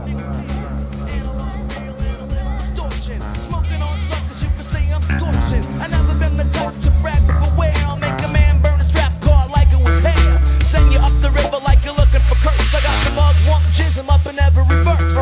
Smoking on suckers, you can say I'm scorching. I never been the type to brag, but beware, I'll make a man burn his rap car like it was hair. Send you up the river like you're looking for curse. I got the mug, wump, jism up in every verse.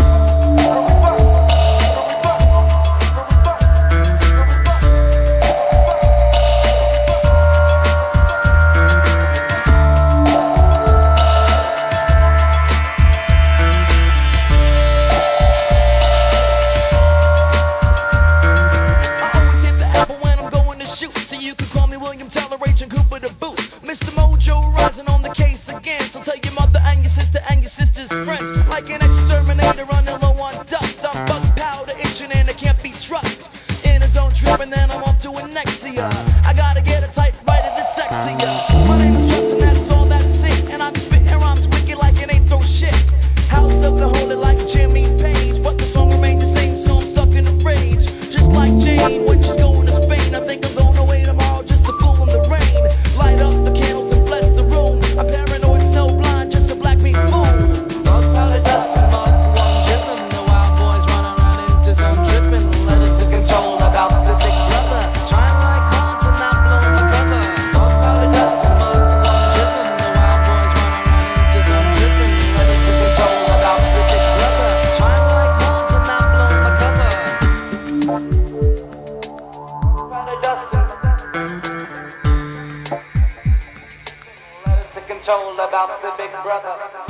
So tell your mother and your sister's friends. Like an exterminator running low on dust. I'm bug powder itching and I can't be trusted. In a zone trip and then I'm off to a nexia. I gotta get a typewriter that's sexier. My name is Justin, that's all that's it. And I'm spitting rhymes wicked like it ain't throw shit. House of the holy like Jimmy Page. But the song remains the same, so I'm stuck in a rage. Just like Jane when she's going to Spain. I think I'm going away tomorrow just to fool in the rain. Light up the candles and bless the room. I'm paranoid, snow blind, just a black meat fool. Bug powder, dust and mud, one jism. The wild boys run around into some tripping. Let it to control about the big brother. Trying like hard to not blow my cover. Bug powder, dust and mud, one jism. The wild boys run around into some tripping. Let it to control about the big brother. Trying like hard to not blow my cover. Powder, dust and control about the big brother.